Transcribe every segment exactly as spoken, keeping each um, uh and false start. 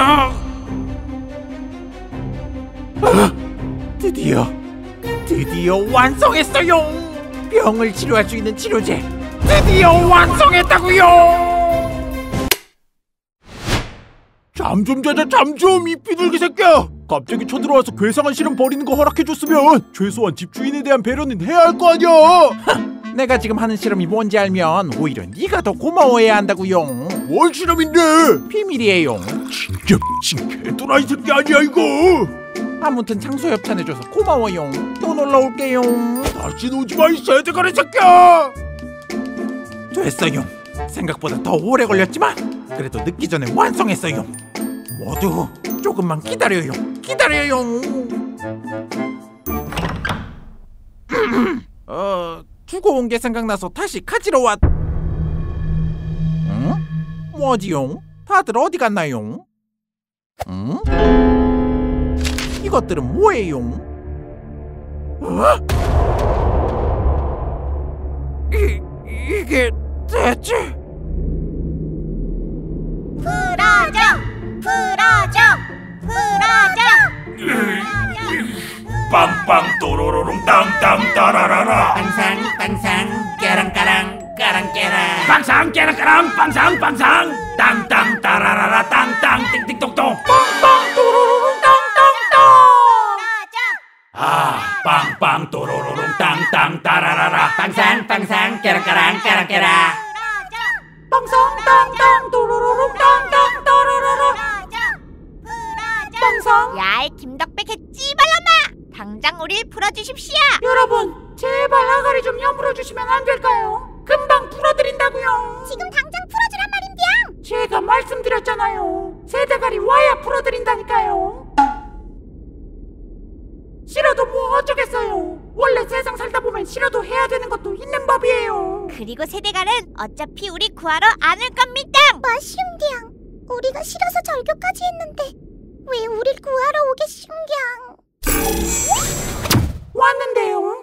드디어 드디어 완성했어요. 병을 치료할 수 있는 치료제 드디어 완성했다고요. 잠 좀 자자 잠 좀 이 비둘기 새끼야. 갑자기 쳐들어와서 괴상한 실험 벌이는 거 허락해줬으면 최소한 집주인에 대한 배려는 해야 할 거 아니야. 내가 지금 하는 실험이 뭔지 알면 오히려 네가 더 고마워해야 한다고요. 뭘 실험인데? 비밀이에요. 진짜 미친 개도라이 새끼 아니야 이거. 아무튼 장소 협찬해줘서 고마워요. 또 놀러올게요. 다시 오지 마 이 세대가리 새끼야. 됐어요. 생각보다 더 오래 걸렸지만 그래도 늦기 전에 완성했어요. 모두 조금만 기다려요. 기다려요. 어... 죽어온 게 생각나서 다시 가지러 왔... 응? 뭐지요? 다들 어디 갔나요? 응? 이것들은 뭐예요? 어? 이... 이게 대체... 풀어줘! 풀어줘! 풀어줘! 빵빵 또로로롱 땅땅 따라라라. 빵상 빵상 깨랑까랑 까랑깨랑 빵상 깨랑까랑 빵상 빵상 땅땅 따라라라 땅땅 띵띵똑똑 빵빵 또로로롱 땅땅땅. 아 빵빵 또로로롱 땅땅 따라라라 빵상 빵상 깨랑까랑 까랑깨랑 빵상 땅땅 또로로롱 땅땅 따라라라 빵상. 야이 김덕백 개찌발놈아, 당장 우릴 풀어주십시오. 여러분 제발 아가리 좀 여물어주시면 안 될까요? 금방 풀어드린다고요. 지금 당장 풀어주란 말인데요. 제가 말씀드렸잖아요. 세대가리 와야 풀어드린다니까요. 싫어도 뭐 어쩌겠어요. 원래 세상 살다 보면 싫어도 해야 되는 것도 있는 법이에요. 그리고 세대가는 어차피 우리 구하러 안 올 겁니다. 마시움디양, 우리가 싫어서 절교까지 했는데 왜 우릴 구하러 오겠시움디양. 왔는데요.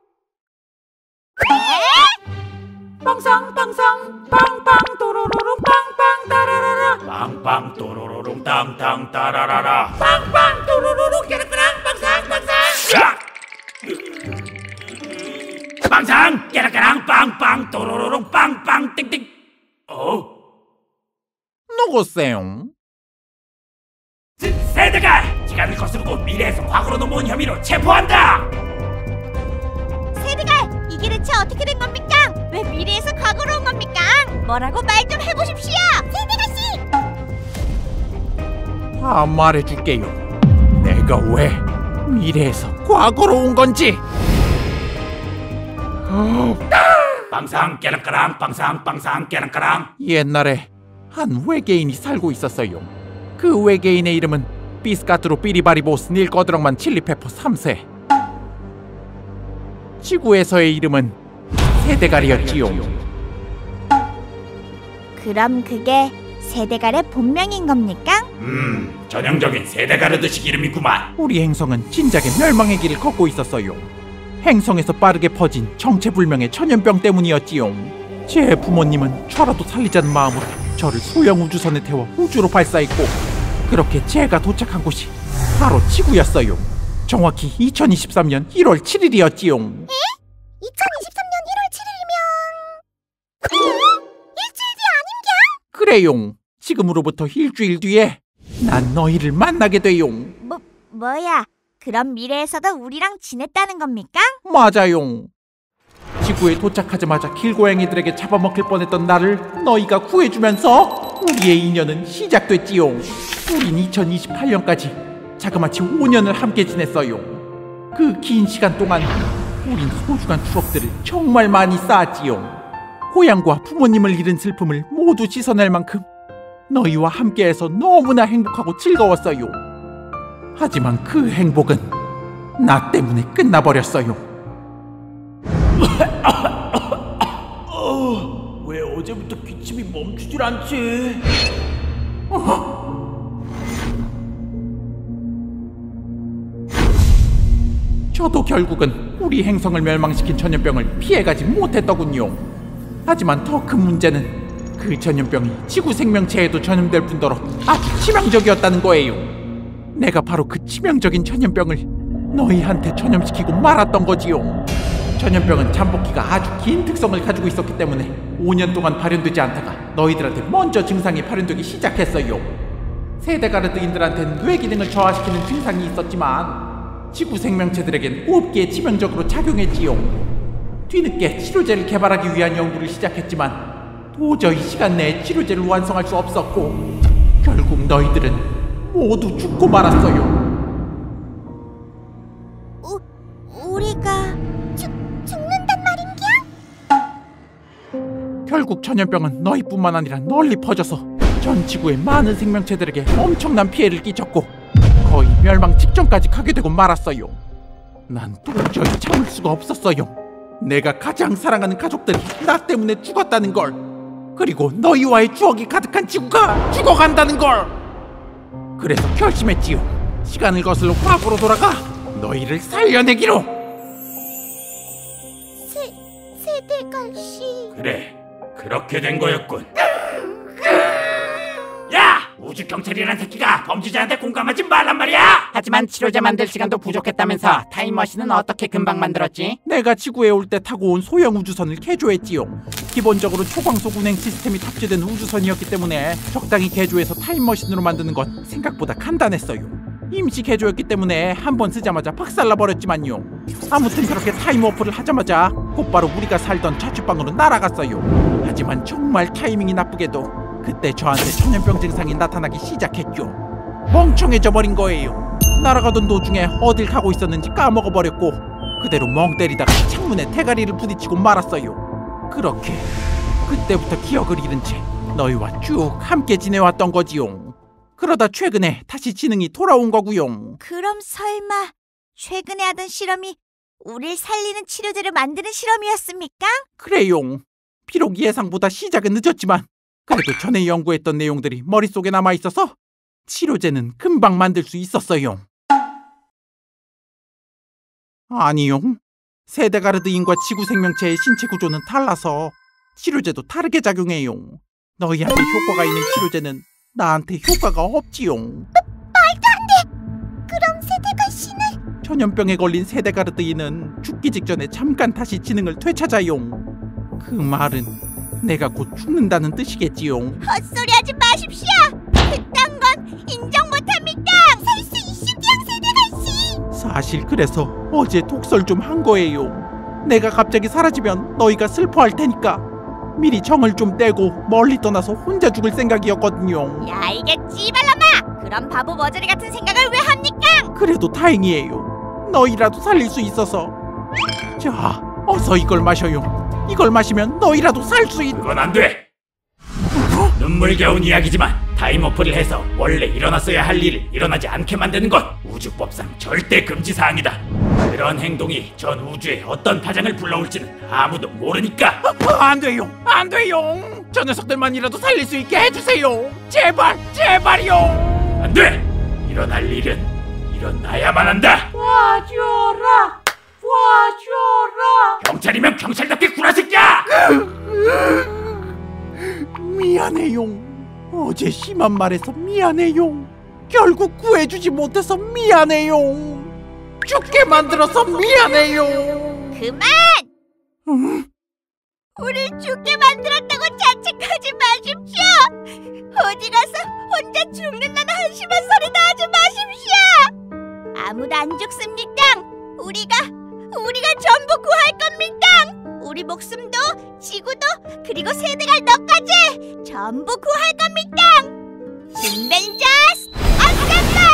네? 빵상 빵상 빵빵 또로로롱 빵빵 따라라라 빵빵 또로로롱 땅땅 따라라라 빵빵 또로로롱 깨르끄랑 빵상 빵상. 빵상 깨라까랑 빵빵 또로로롱 빵빵 띵띵. 어? 누구세요? 세대가 시간을 거스르고 미래에서 과거로 넘어온 혐의로 체포한다. 세대가 이게 대체 어떻게 된 겁니까? 왜 미래에서 과거로 온 겁니까? 뭐라고 말 좀 해보십시오, 세대가씨. 다 말해줄게요. 내가 왜 미래에서 과거로 온 건지. 빵상 깨랑까랑 빵상 빵상 깨랑까랑. 옛날에 한 외계인이 살고 있었어요. 그 외계인의 이름은 비스카트로 삐리바리보스 닐거드렁만 칠리페퍼 삼 세. 지구에서의 이름은 세대가리였지요. 그럼 그게 세대갈의 본명인 겁니까? 음, 전형적인 세대가르드식 이름이구만. 우리 행성은 진작에 멸망의 길을 걷고 있었어요. 행성에서 빠르게 퍼진 정체불명의 천연병 때문이었지요. 제 부모님은 저라도 살리자는 마음으로 저를 소형 우주선에 태워 우주로 발사했고, 그렇게 제가 도착한 곳이 바로 지구였어요. 정확히 이천이십삼 년 일월 칠일이었지요. 에? 이천이십삼 년 일월 칠일이면 일주일 뒤 아닌겨? 그래요. 지금으로부터 일주일 뒤에 난 너희를 만나게 돼요. 뭐, 뭐야? 그럼 미래에서도 우리랑 지냈다는 겁니까? 맞아요. 지구에 도착하자마자 길고양이들에게 잡아먹힐 뻔했던 나를 너희가 구해주면서 우리의 인연은 시작됐지요. 우린 이천이십팔 년까지 자그마치 오 년을 함께 지냈어요. 그 긴 시간 동안 우린 소중한 추억들을 정말 많이 쌓았지요. 고향과 부모님을 잃은 슬픔을 모두 씻어낼 만큼 너희와 함께해서 너무나 행복하고 즐거웠어요. 하지만 그 행복은 나 때문에 끝나버렸어요. 어, 왜 어제부터 기침이 멈추질 않지? 어? 저도 결국은 우리 행성을 멸망시킨 전염병을 피해가지 못했더군요. 하지만 더 큰 문제는 그 전염병이 지구 생명체에도 전염될 뿐더러 아주 치명적이었다는 거예요. 내가 바로 그 치명적인 전염병을 너희한테 전염시키고 말았던 거지요. 전염병은 잠복기가 아주 긴 특성을 가지고 있었기 때문에 오 년 동안 발현되지 않다가 너희들한테 먼저 증상이 발현되기 시작했어요. 세대가르드인들한테는 뇌 기능을 저하시키는 증상이 있었지만 지구 생명체들에겐 호흡기에 치명적으로 작용했지요. 뒤늦게 치료제를 개발하기 위한 연구를 시작했지만 도저히 시간 내에 치료제를 완성할 수 없었고 결국 너희들은 모두 죽고 말았어요. 우, 우리가 죽, 죽는단 말인겨? 결국 전염병은 너희뿐만 아니라 널리 퍼져서 전 지구의 많은 생명체들에게 엄청난 피해를 끼쳤고 거의 멸망 직전까지 가게 되고 말았어요. 난 도저히 참을 수가 없었어요. 내가 가장 사랑하는 가족들이 나 때문에 죽었다는 걸, 그리고 너희와의 추억이 가득한 지구가 죽어간다는 걸. 그래서 결심했지요. 시간을 거슬러 과거로 돌아가 너희를 살려내기로. 세, 세대갈씨. 그래, 그렇게 된 거였군. 야! 우주경찰이란 새끼가 범죄자한테 공감하지 말란 말이야! 하지만 치료제 만들 시간도 부족했다면서 타임머신은 어떻게 금방 만들었지? 내가 지구에 올 때 타고 온 소형 우주선을 개조했지요. 기본적으로 초광속 운행 시스템이 탑재된 우주선이었기 때문에 적당히 개조해서 타임머신으로 만드는 건 생각보다 간단했어요. 임시 개조였기 때문에 한 번 쓰자마자 박살나버렸지만요. 아무튼 그렇게 타임워프를 하자마자 곧바로 우리가 살던 자취방으로 날아갔어요. 하지만 정말 타이밍이 나쁘게도 그때 저한테 전염병 증상이 나타나기 시작했죠. 멍청해져 버린 거예요. 날아가던 도중에 어딜 가고 있었는지 까먹어버렸고 그대로 멍 때리다가 창문에 대가리를 부딪히고 말았어요. 그렇게 그때부터 기억을 잃은 채 너희와 쭉 함께 지내왔던 거지요. 그러다 최근에 다시 지능이 돌아온 거구요. 그럼 설마 최근에 하던 실험이 우릴 살리는 치료제를 만드는 실험이었습니까? 그래요. 비록 예상보다 시작은 늦었지만 그래도 전에 연구했던 내용들이 머릿속에 남아있어서 치료제는 금방 만들 수 있었어요. 아니요. 세데가르드인과 지구 생명체의 신체 구조는 달라서 치료제도 다르게 작용해요. 너희한테 효과가 있는 치료제는 나한테 효과가 없지요. 말도 안 돼! 그럼 세대갈씨는? 전염병에 걸린 세데가르드인은 죽기 직전에 잠깐 다시 지능을 되찾아요. 그 말은 내가 곧 죽는다는 뜻이겠지요. 헛소리하지 마십시오! 그딴 건 인정 못합니다! 살 수 있습디양 세대갈씨! 사실 그래서 어제 독설 좀 한 거예요. 내가 갑자기 사라지면 너희가 슬퍼할 테니까 미리 정을 좀 떼고 멀리 떠나서 혼자 죽을 생각이었거든요. 야, 이게 찌발놈아! 그런 바보 머저리 같은 생각을 왜 합니까? 그래도 다행이에요. 너희라도 살릴 수 있어서. 자, 어서 이걸 마셔요. 이걸 마시면 너희라도 살 수 있... 그건 안 돼! 눈물겨운 이야기지만 타임워프를 해서 원래 일어났어야 할 일을 일어나지 않게 만드는 건 우주법상 절대 금지사항이다. 그런 행동이 전 우주에 어떤 파장을 불러올지는 아무도 모르니까. 아, 안 돼요. 안 돼요. 저 녀석들만이라도 살릴 수 있게 해주세요. 제발, 제발요. 안 돼! 일어날 일은 일어나야만 한다. 와줘라! 와줘라! 경찰이면 경찰답게 구라 새끼야! 미안해요. 어제 심한 말해서 미안해요. 결국 구해주지 못해서 미안해요. 죽게 만들어서 미안해요. 그만! 음? 우릴 죽게 만들었다고 자책하지 마십시오! 어디 가서 혼자 죽는다는 한심한 소리도 하지 마십시오! 아무도 안 죽습니다! 우리가, 우리가 전부 구할 겁니다! 우리 목숨도, 지구도, 그리고 세대갈 너까지 전부 구할 겁니다! 신벤자스 어셈블!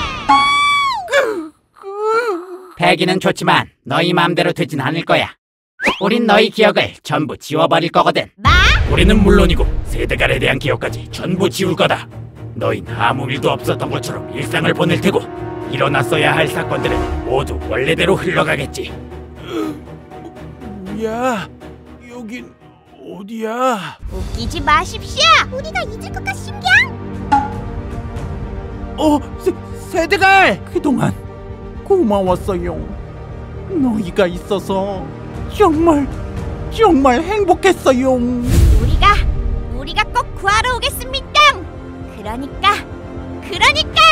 패기는 좋지만 너희 마음대로 되진 않을 거야. 우린 너희 기억을 전부 지워버릴 거거든. 마? 우리는 물론이고 세대갈에 대한 기억까지 전부 지울 거다. 너흰 아무 일도 없었던 것처럼 일상을 보낼 테고 일어났어야 할 사건들은 모두 원래대로 흘러가겠지. 야, 여긴 어디야? 웃기지 마십시오! 우리가 잊을 것 같신겨? 어, 세, 세대갈! 그동안 고마웠어요. 너희가 있어서 정말 정말 행복했어요. 우리가 우리가 꼭 구하러 오겠습니다. 그러니까, 그러니까